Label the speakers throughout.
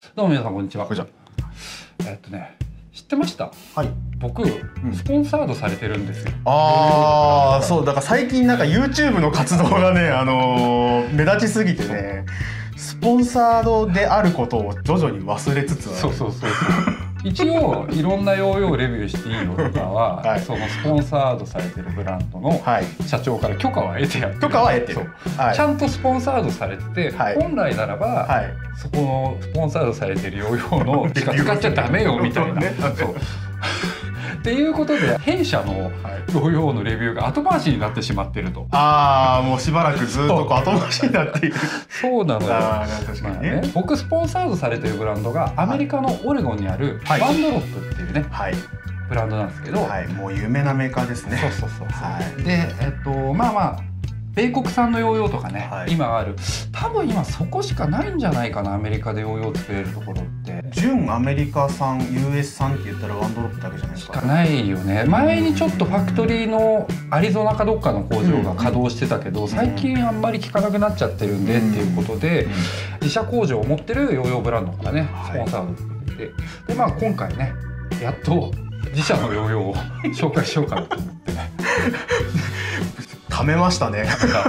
Speaker 1: どうも皆さんこんにちは。
Speaker 2: こんにちは。
Speaker 1: 知ってました？
Speaker 2: はい。
Speaker 1: 僕、スポンサードされてるんですよ。
Speaker 2: ああ、そうだから最近なんか YouTube の活動がね、目立ちすぎてね、スポンサードであることを徐々に忘れつつある。
Speaker 1: そう。一応いろんなヨーヨーをレビューしていいよとかは、
Speaker 2: はい、
Speaker 1: そのスポンサードされてるブランドの社長から許可は得てやってる。
Speaker 2: 許可は得てる。
Speaker 1: はい、ちゃんとスポンサードされてて、はい、本来ならば、はい、そこのスポンサードされてるヨーヨーのしか使っちゃダメよみたいな。そうっていうことで弊社のヨーヨーのレビューが後回しになってしまってると。
Speaker 2: ああ、もうしばらくずっと後回しになっている。
Speaker 1: そうなのよ。確かにね。僕スポンサードされてるブランドがアメリカのオレゴンにあるワンドロップっていうね、ブランドなんですけど、
Speaker 2: もう有名なメーカーですね。
Speaker 1: そう。で、米国産のヨーヨーとかね、今ある、多分今そこしかないんじゃないかな、アメリカでヨーヨー作れるところって。
Speaker 2: 純アメリカ産 US 産って言ったらワンドロップだけじゃないですか。
Speaker 1: しかないよね。前にちょっとファクトリーのアリゾナかどっかの工場が稼働してたけど、最近あんまり効かなくなっちゃってるんでっていうことで、自社工場を持ってるヨーヨーブランドからね、スポンサードを受けてて、で今回ね、やっと自社のヨーヨーを紹介しようかなと思ってね。
Speaker 2: 貯めましたね。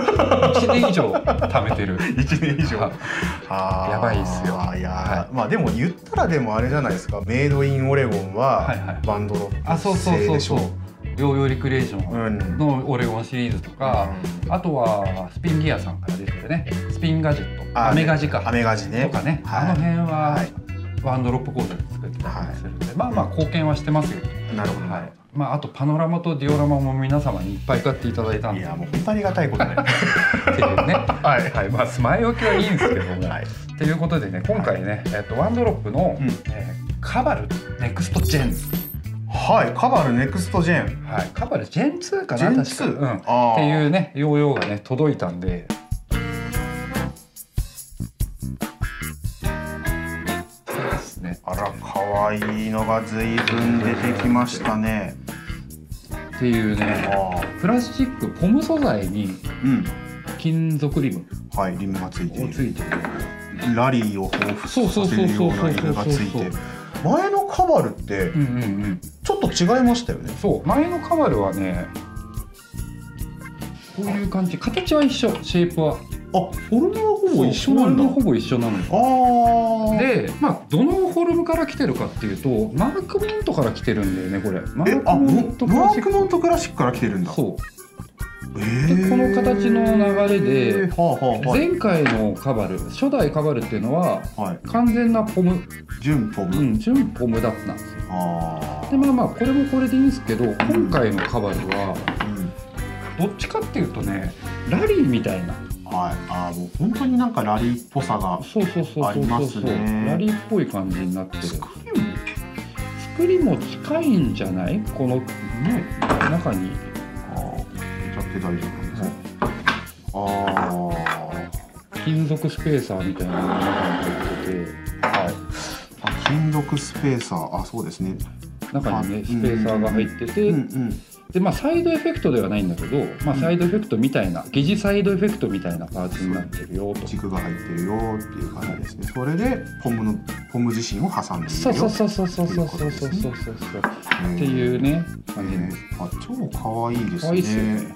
Speaker 1: 1年以上貯めてる。
Speaker 2: 1年以上。
Speaker 1: やばいっすよ。
Speaker 2: まあでも言ったらでもあれじゃないですか。メイドインオレゴンはバンドロップ製でしょ。
Speaker 1: ヨーヨーリクリエーションのオレゴンシリーズとか、あとはスピンギアさんから出てるね、スピンガジェット、アメガジか。
Speaker 2: アメガジね。
Speaker 1: とかね、あの辺はワンドロップ工場で作ってたりするんで、まあ貢献はしてますよ。
Speaker 2: なるほど。
Speaker 1: あとパノラマとディオラマも皆様にいっぱい買っていただいたんで、
Speaker 2: いやもう本当ありがたいことね。
Speaker 1: っていうね、前置きはいいんですけども、ということでね、今回ね、ワンドロップのカバルネクストジェン。
Speaker 2: カバルネクストジェン。
Speaker 1: カバルジェン2かな、確か。っていうね、ヨーヨーがね届いたんで。
Speaker 2: あら、可愛いのが随分出てきましたね。
Speaker 1: っていうね、プラスチックポム素材に金属リム、
Speaker 2: リムがついている。ラリーを彷彿させるようなリムがついて。前のカバルってちょっと違いましたよね。
Speaker 1: そう、前のカバルはね、こういう感じ、形は一緒、シェイプは。
Speaker 2: フォルムはほぼ一緒なんだ。
Speaker 1: ほぼ一緒なのよ。で、どのフォルムから来てるかっていうと、マークモントから来てるんだよね、これ。マー
Speaker 2: クモントクラシックから来てるんだ。
Speaker 1: そう。で、この形の流れで、前回のカバル、初代カバルっていうのは完全なポム、
Speaker 2: 純ポム、
Speaker 1: 純ポムだったんですよ。で、これもこれでいいんですけど、今回のカバルはどっちかっていうとね、ラリーみたいな。
Speaker 2: もう本当になんかラリーっぽさがありますね。
Speaker 1: ラリーっぽい感じになってる。作りも近いんじゃない？このね、中に。
Speaker 2: 入れちゃって大丈夫ですね。
Speaker 1: 金属スペーサーみたいなのが入ってて、
Speaker 2: 金属スペーサー、そうですね。
Speaker 1: 中にね、スペーサーが入ってて。でサイドエフェクトではないんだけど、サイドエフェクトみたいな、疑似サイドエフェクトみたいなパーツになってるよと。
Speaker 2: 軸が入ってるよっていう感じですね。それでポム自身を挟んでいるよ。
Speaker 1: そうっていうね感じです。
Speaker 2: 超可愛いですね。
Speaker 1: 可愛いですよね。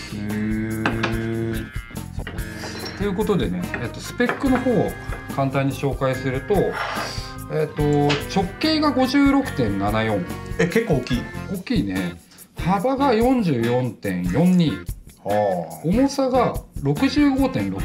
Speaker 1: ということでね、スペックの方を簡単に紹介すると、直径が 56.74。
Speaker 2: 結構大きい。
Speaker 1: 大きいね。幅が 44.42、重さが 65.6。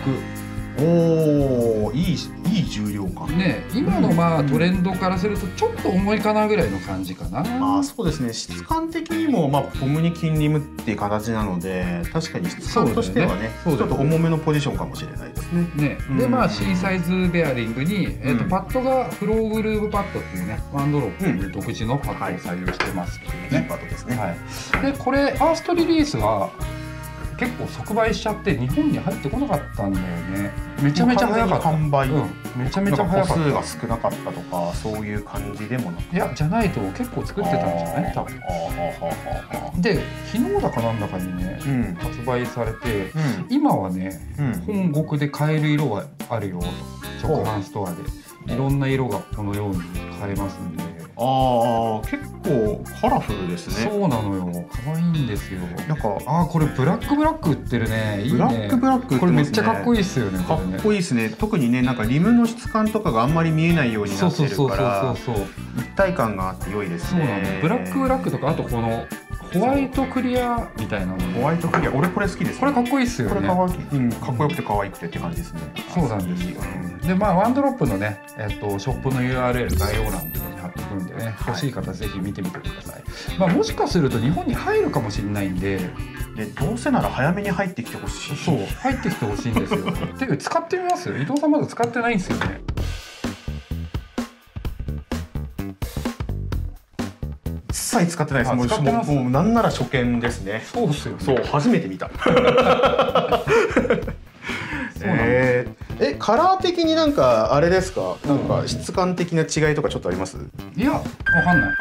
Speaker 2: いい重量感
Speaker 1: ね。今のトレンドからするとちょっと重いかなぐらいの感じかな。
Speaker 2: そうですね。質感的にもポムに金リムっていう形なので、確かに質感としてはね、ちょっと重めのポジションかもしれないですね。
Speaker 1: でC サイズベアリングにパッドがフローグルーブパッドっていうね、ワンドロップ独自のパッドを採用してますっていうね。
Speaker 2: パッドですね。
Speaker 1: でこれファーストリリースは結構即売しちゃって日本に入ってこなかったんだよね。めちゃめちゃ早かった。
Speaker 2: 販売、
Speaker 1: めちゃめちゃ早かった。
Speaker 2: 個数が少なかったとかそういう感じでもなく、
Speaker 1: いやじゃないと結構作ってたんじゃない多分。で昨日だかなんだかにね、発売されて、今はね、本国で買える色はあるよと、直販ストアで。 いろんな色がこのように買えますんで。
Speaker 2: ああ、結構カラフルですね。
Speaker 1: そうなのよ、可愛いんですよ。
Speaker 2: なんか
Speaker 1: これブラック売ってるね。いいね。
Speaker 2: ブラック
Speaker 1: これめっちゃかっこいいっすよね。
Speaker 2: かっこいいですね。特にね、なんかリムの質感とかがあんまり見えないようになってるから一体感があって良いですね。
Speaker 1: そうなの。ブラックとか、あとこのホワイトクリアみたいなの。
Speaker 2: ホワイトクリア、俺これ好きです、ね。
Speaker 1: これかっこいいっすよね。
Speaker 2: これかわいい、かっこよくて可愛くてって感じですね。
Speaker 1: そうなんですよ。でワンドロップのね、ショップの URL 概要欄のところに貼っておくんでね、欲しい方ぜひ見てみてください。もしかすると日本に入るかもしれないんで、
Speaker 2: どうせなら早めに入ってきてほしい。
Speaker 1: そう、入ってきてほしいんですよ。ていうか使ってみます？伊藤さんまだ使ってないんですよね。
Speaker 2: 一切使ってないです。もうなんなら初見ですね。
Speaker 1: そうですよね。
Speaker 2: そう、初めて見た。カラー的になんかあれですか？なんか質感的な違いとかちょっとあります？
Speaker 1: いや、わかんない。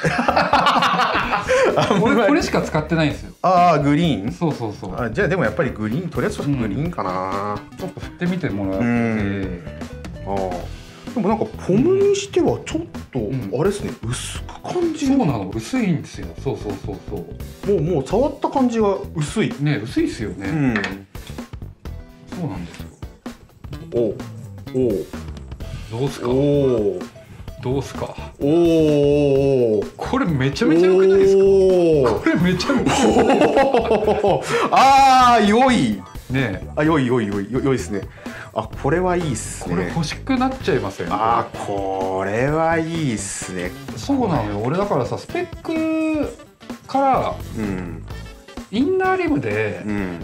Speaker 1: これしか使ってないんですよ。
Speaker 2: グリーン？
Speaker 1: そうそうそう。
Speaker 2: じゃあでもやっぱりグリーン、とりあえずグリーンかな。
Speaker 1: ちょっと振ってみてもらって。
Speaker 2: でもなんかポムにしてはちょっとあれですね、薄く感じる。
Speaker 1: そうなの、薄いんですよ。そうそうそうそう。
Speaker 2: もう触った感じが薄い。
Speaker 1: ね、薄いですよね。そうなんですよ。どうすか？どうすか？これめちゃめちゃ良くないですか？これめちゃめちゃ
Speaker 2: 良い
Speaker 1: ね。
Speaker 2: 良いですね。これはいいっすね。
Speaker 1: これ欲しくなっちゃいますよね。
Speaker 2: これはいいっすね。
Speaker 1: そうなのよ。俺だからさ、スペックからインナーリムで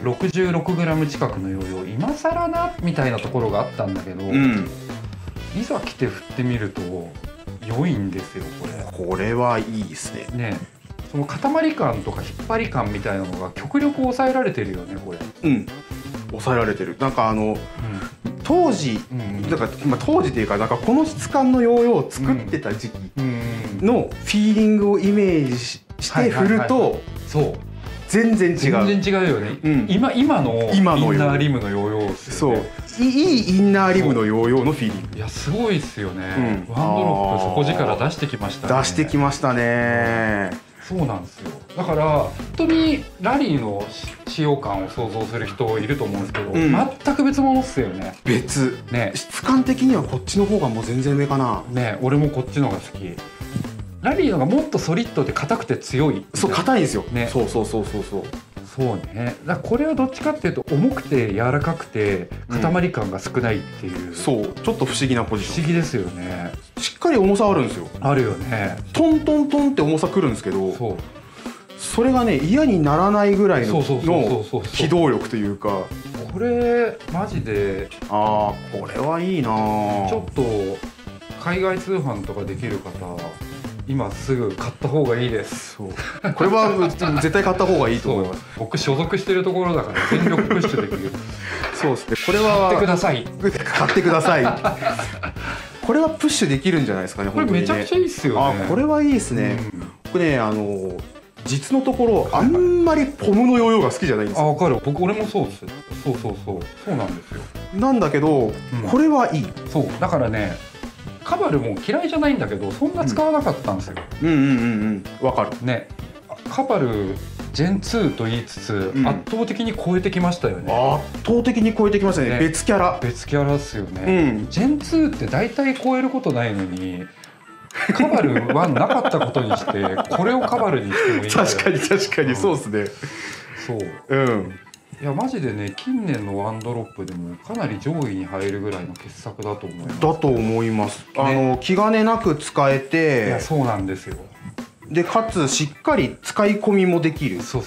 Speaker 1: 66g 近くのヨーヨー今更なみたいなところがあったんだけど、いざ来て振ってみると良いんですよ。
Speaker 2: これはいいですね。
Speaker 1: ね、その塊感とか引っ張り感みたいなのが極力抑えられてるよね、これ。
Speaker 2: 抑えられてる。なんか当時、なんか当時というか、なんかこの質感のヨーヨーを作ってた時期のフィーリングをイメージして振ると、そう全然違う。
Speaker 1: 全然違うよね。今のインナーリムのヨーヨーですよね。
Speaker 2: そう、いいインナーリムのヨーヨーのフィーリング。
Speaker 1: いや、すごいですよね。ワンドロップ底力出してきましたね。
Speaker 2: 出してきましたね。
Speaker 1: そうなんですよ。だから本当にラリーの使用感を想像する人いると思うんですけど、全く別物っすよね。
Speaker 2: 別
Speaker 1: ね。
Speaker 2: 質感的にはこっちの方がもう全然上かな。
Speaker 1: ね、俺もこっちの方が好き。ラリーのがもっとソリッドで硬くて強い。
Speaker 2: そう、硬いんですよ。
Speaker 1: ね。
Speaker 2: そう
Speaker 1: ね。だからこれはどっちかっていうと重くて柔らかくて塊感が少ないっていう。
Speaker 2: そう、ちょっと不思議なポジション。
Speaker 1: 不思議ですよね。
Speaker 2: しっかり重さあるんですよ。
Speaker 1: あるよね。
Speaker 2: トントントンって重さくるんですけど、それがね、嫌にならないぐらいの機動力というか。
Speaker 1: これマジで
Speaker 2: これはいいな。
Speaker 1: ちょっと海外通販とかできる方、今すぐ買った方がいいです。
Speaker 2: これは絶対買った方がいいと思います。
Speaker 1: 僕所属してるところだから全力プッシュできる。
Speaker 2: そうですね。これは
Speaker 1: 買ってください。
Speaker 2: 買ってください。これはプッシュできるんじゃないですかね。
Speaker 1: これめちゃくちゃいいっすよね。
Speaker 2: これはいいですね。これね、実のところあんまりポムのヨーヨーが好きじゃないんですよ。
Speaker 1: わかる。俺もそうです。そうなんですよ。
Speaker 2: なんだけどこれはいい。
Speaker 1: そうだからね、カバルも嫌いじゃないんだけど、そんな使わなかったんですよ。
Speaker 2: わかる
Speaker 1: ね。カバルジェン2と言いつつ、圧倒的に超えてきましたよね。
Speaker 2: 圧倒的に超えてきましたね。別キャラ
Speaker 1: っすよね。ジェン2って大体超えることないのに、カバルはなかったことにしてこれをカバルにしてもいい。
Speaker 2: 確かにそうですね。
Speaker 1: そう。いやマジでね、近年のワンドロップでもかなり上位に入るぐらいの傑作だと思います。
Speaker 2: だと思います。気兼ねなく使えて。
Speaker 1: いや、そうなんですよ。
Speaker 2: でかつしっかり使い込みもできる。
Speaker 1: そう。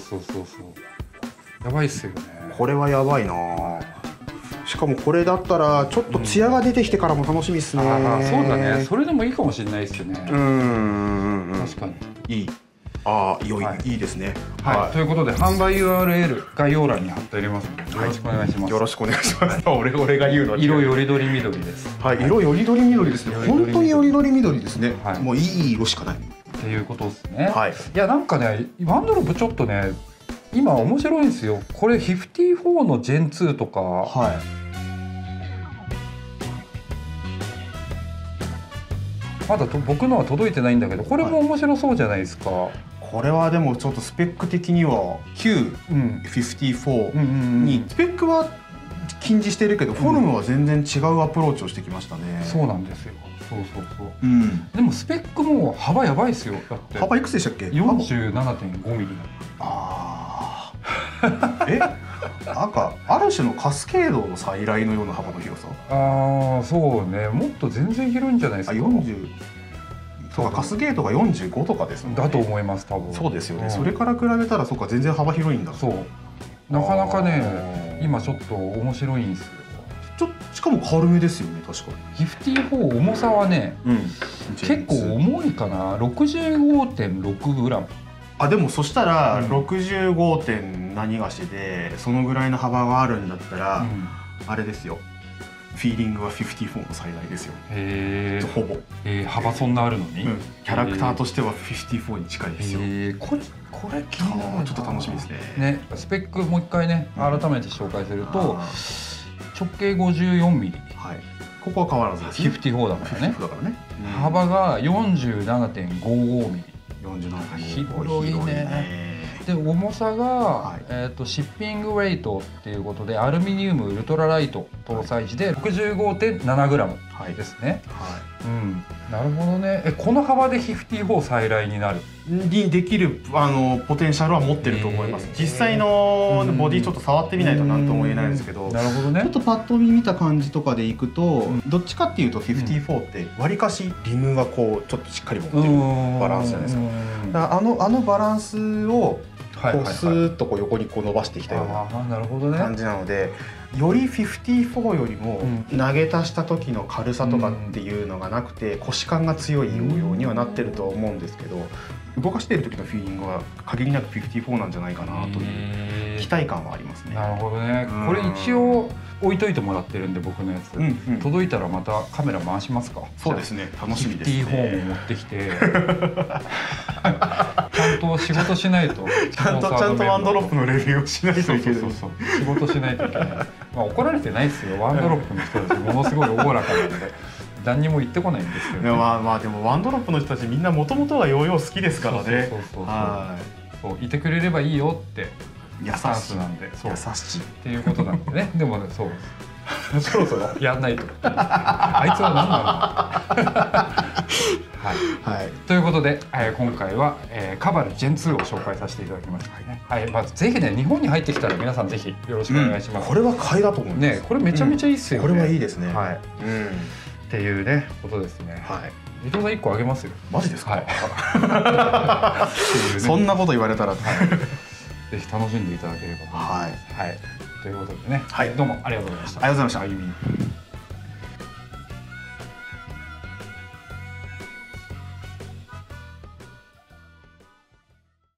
Speaker 1: やばいっすよね。
Speaker 2: これはやばいな。しかもこれだったらちょっと艶が出てきてからも楽しみですね。
Speaker 1: そうだね。それでもいいかもしれないですよね。確かに
Speaker 2: いい。いいですね。
Speaker 1: ということで販売 URL 概要欄に貼っておりますので、よろしくお願いします。
Speaker 2: よろしくお願いします。俺が言うの。
Speaker 1: 色よりどり緑です。
Speaker 2: 色よりどり緑ですね。本当によりどり緑ですね。もういい色しかない。
Speaker 1: っていうことですね。いやなんかね、ワンドロップちょっとね、今面白いんですよ。これ54のジェン2とか。 まだ僕のは届いてないんだけど、これも面白そうじゃないですか。
Speaker 2: これはでもちょっとスペック的には Q54 にスペックは近似してるけど、フォルムは全然違うアプローチをしてきましたね。
Speaker 1: そうなんですよ。そうそうそう。でもスペックも幅やばいですよ。だって
Speaker 2: 幅いくつでしたっけ
Speaker 1: ？47.5 ミリ。
Speaker 2: ああなんかある種のカスケードの再来のような幅の広さ。
Speaker 1: ああそうね、もっと全然広いんじゃないですか。
Speaker 2: 40とかカスゲートが45とかですもんね。
Speaker 1: だと思います多分。
Speaker 2: そうですよね、それから比べたらそうか全然幅広いんだ。
Speaker 1: そうなかなかね今ちょっと面白いんですよ。
Speaker 2: しかも軽めですよね確か
Speaker 1: に。54重さはね、結構重いかな。65.6 グラム。
Speaker 2: あでもそしたら 65. 点何がしでそのぐらいの幅があるんだったら、あれですよ、フィーリングは54の最大ですよ。へえ。ほぼ。
Speaker 1: 幅そんなあるのに。
Speaker 2: キャラクターとしては54に近いですよ。
Speaker 1: これ気になる。
Speaker 2: ちょっと楽しみですね。
Speaker 1: ね、スペックもう一回ね改めて紹介すると、直径54ミリ。
Speaker 2: はい。ここは変わらずですね。
Speaker 1: 54だからね。
Speaker 2: だからね。
Speaker 1: 幅が 47.55 ミリ。
Speaker 2: 広い
Speaker 1: ね。で重さが、シッピングウェイトっていうことでアルミニウムウルトラライト搭載時で 65.7 グラムですね。なるほどね。この幅で54再来になる
Speaker 2: にできるポテンシャルは持ってると思います。実際のボディちょっと触ってみないと何とも言えないんですけど、
Speaker 1: なるほどね。
Speaker 2: ちょっとパッと見見た感じとかでいくと、どっちかっていうと54ってわりかしリムがこうちょっとしっかり持ってるバランスじゃないですか。だからあのバランスをこうスーッとこう横にこう伸ばしてきたような感じなので、より54よりも投げ足した時の軽さとかっていうのがなくて腰感が強いヨーヨーにはなってると思うんですけど、動かしている時のフィーリングは限りなく54なんじゃないかなという期待感はありますね。
Speaker 1: なるほどね。これ一応置いといてもらってるんで僕のやつ、届いたらまたカメラ回しますか。
Speaker 2: そうですね、楽しみですね。
Speaker 1: 54を持ってきてちゃんと仕事しないと
Speaker 2: ちゃんとワンドロップのレビューをしないといけない。
Speaker 1: そう仕事しないといけない。まあ怒られてないですよ。ワンドロップの人たちものすごいおおらかなんで何にも言ってこないんですけど、ね。
Speaker 2: まあでもワンドロップの人たちみんなもともとはヨーヨー好きですからね。
Speaker 1: そういてくれればいいよって
Speaker 2: 優
Speaker 1: スタンスなんで、
Speaker 2: 優しい
Speaker 1: っていうことなんでね。でもね、そうそろそろやんないと。あいつは何なんだ。はい。ということで、今回は、カバルジェン2を紹介させていただきましたね。はい。まずぜひね、日本に入ってきたら皆さんぜひよろしくお願いします。
Speaker 2: これは買いだと思うんです。
Speaker 1: ね、これめちゃめちゃいいっすよね。
Speaker 2: これはいいですね。はい。
Speaker 1: っていうねことですね。はい。伊藤さん1個あげますよ。
Speaker 2: マジですか。そんなこと言われたら。
Speaker 1: ぜひ楽しんでいただければと思います。はい。ということでね。はい。どうもありがとうございました。
Speaker 2: ありがとうございました。